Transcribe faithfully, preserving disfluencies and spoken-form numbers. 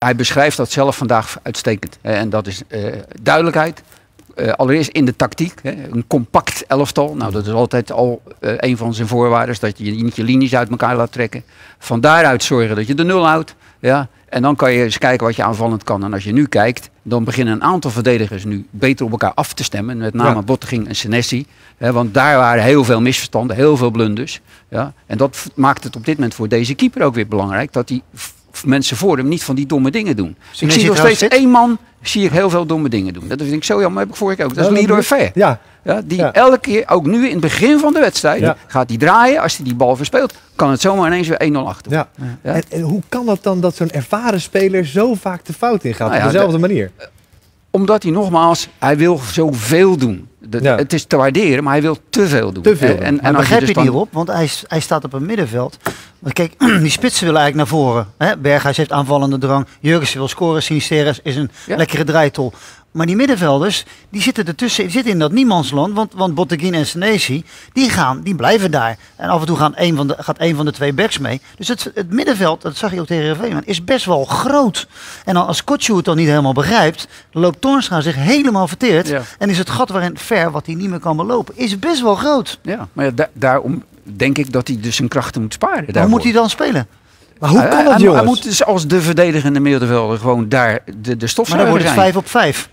hij beschrijft dat zelf vandaag uitstekend. Uh, en dat is uh, duidelijkheid. Uh, allereerst in de tactiek. Hè, een compact elftal. Nou, dat is altijd al uh, een van zijn voorwaarden. Dat je niet je linies uit elkaar laat trekken. Van daaruit zorgen dat je de nul houdt. Ja, en dan kan je eens kijken wat je aanvallend kan. En als je nu kijkt, dan beginnen een aantal verdedigers nu beter op elkaar af te stemmen. Met name ja. Bottegien en Senesi. Hè, want daar waren heel veel misverstanden, heel veel blunders. Ja, en dat maakt het op dit moment voor deze keeper ook weer belangrijk. Dat die mensen voor hem niet van die domme dingen doen. Senesi, ik zie nog steeds één man, zie ik heel veel domme dingen doen. Dat vind ik zo jammer, heb ik vorige keer ook. Dat is Leroy Fer. Ja. Ja, die ja. elke keer, ook nu in het begin van de wedstrijd, ja. gaat hij draaien. Als hij die bal verspeelt, kan het zomaar ineens weer één nul achter. Ja. Ja. En, en hoe kan dat dan dat zo'n ervaren speler zo vaak de fout ingaat? Nou ja, op dezelfde de, manier? Omdat hij nogmaals, hij wil zoveel doen. De, ja. Het is te waarderen, maar hij wil te veel doen. Te veel. En, en, en begrijp je dus het hierop? Want hij, hij staat op een middenveld. Kijk, die spitsen willen eigenlijk naar voren. Hè? Berghuis heeft aanvallende drang. Jurgensen wil scoren. Sinisterra is een ja. lekkere draaitol. Maar die middenvelders, die zitten ertussen, die zitten in dat niemandsland. Want, want Bottegien en Senesi, die gaan, die blijven daar. En af en toe gaan een van de, gaat een van de twee backs mee. Dus het, het middenveld, dat zag je ook tegen Heerenveen, is best wel groot. En dan, als Kotsu het dan niet helemaal begrijpt, loopt Toornstra zich helemaal verteerd. Ja. En is het gat waarin Ver, wat hij niet meer kan belopen, is best wel groot. Ja, maar ja, da daarom denk ik dat hij dus zijn krachten moet sparen. Hoe moet hij dan spelen? Maar hoe kan dat, hij, jongens? Hij moet dus als de verdedigende middenvelder gewoon daar de, de stofzuiger zijn. Maar dan wordt het vijf op vijf.